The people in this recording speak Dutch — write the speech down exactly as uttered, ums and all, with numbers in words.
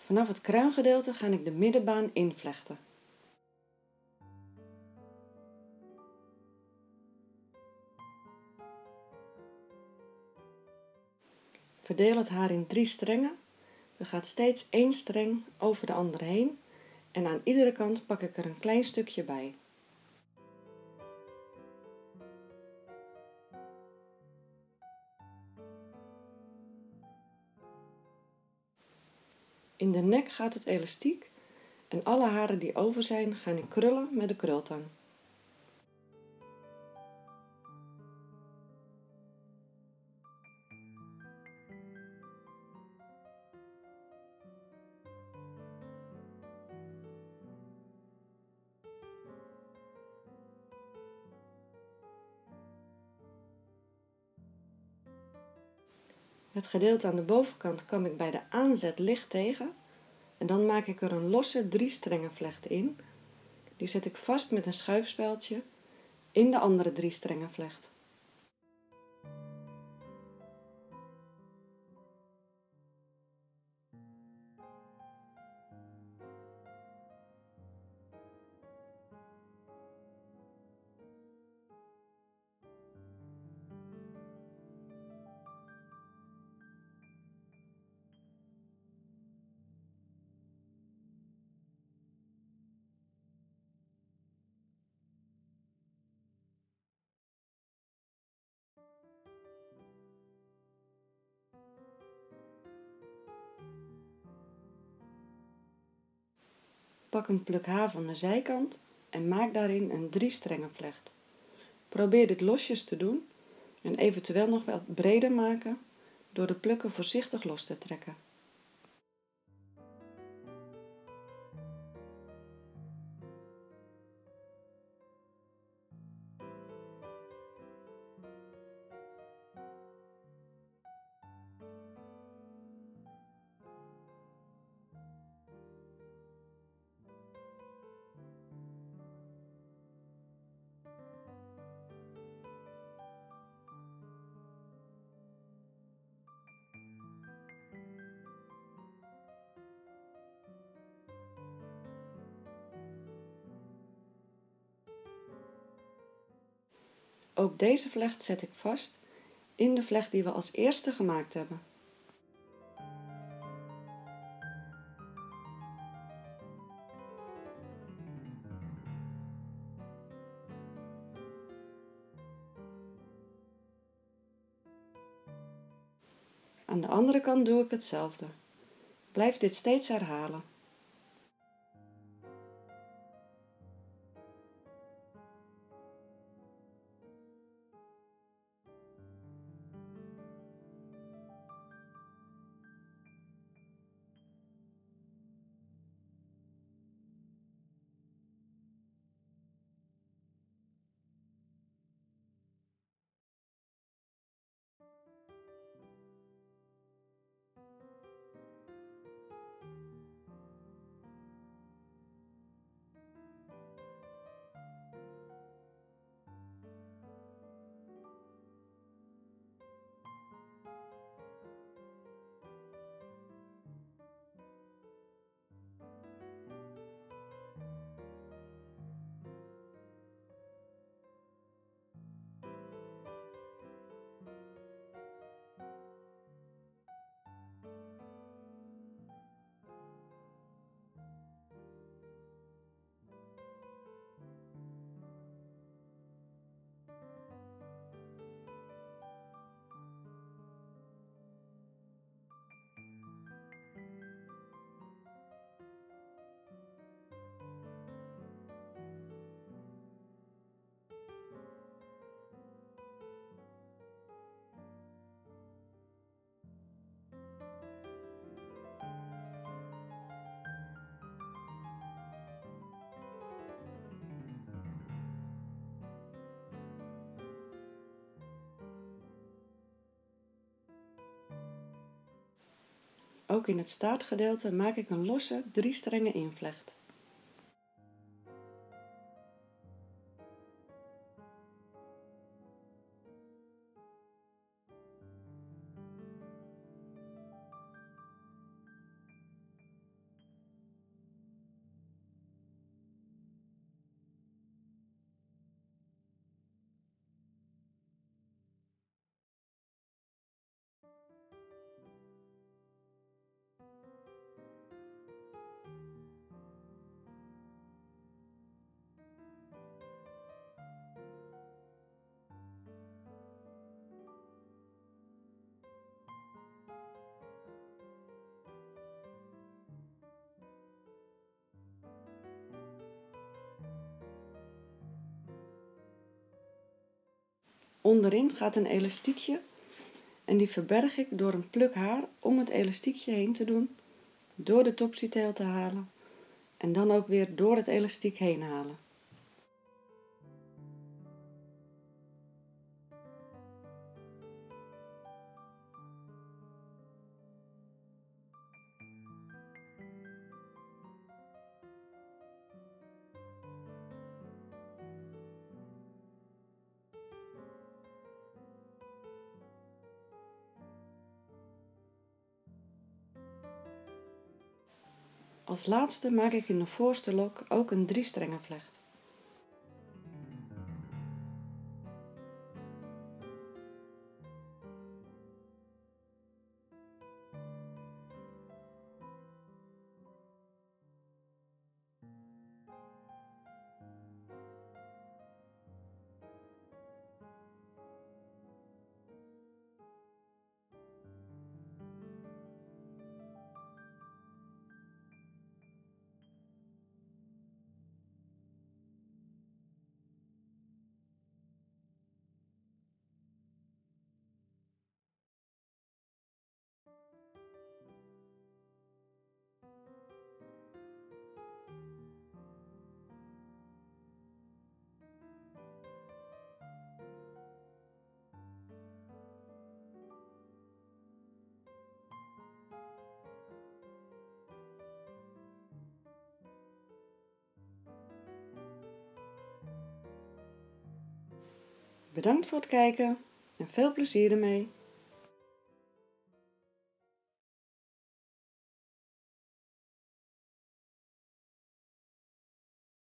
Vanaf het kruingedeelte ga ik de middenbaan invlechten. Verdeel het haar in drie strengen. Er gaat steeds één streng over de andere heen en aan iedere kant pak ik er een klein stukje bij. In de nek gaat het elastiek en alle haren die over zijn ga ik krullen met de krultang. Het gedeelte aan de bovenkant kam ik bij de aanzet licht tegen en dan maak ik er een losse drie strengen vlecht in. Die zet ik vast met een schuifspeldje in de andere drie strengen vlecht. Pak een pluk haar van de zijkant en maak daarin een drie strengen vlecht. Probeer dit losjes te doen en eventueel nog wat breder maken door de plukken voorzichtig los te trekken. Ook deze vlecht zet ik vast in de vlecht die we als eerste gemaakt hebben. Aan de andere kant doe ik hetzelfde. Blijf dit steeds herhalen. Ook in het staartgedeelte maak ik een losse drie strengen invlecht. Onderin gaat een elastiekje en die verberg ik door een pluk haar om het elastiekje heen te doen, door de topsytail te halen en dan ook weer door het elastiek heen halen. Als laatste maak ik in de voorste lok ook een driestrengenvlecht. Bedankt voor het kijken en veel plezier ermee!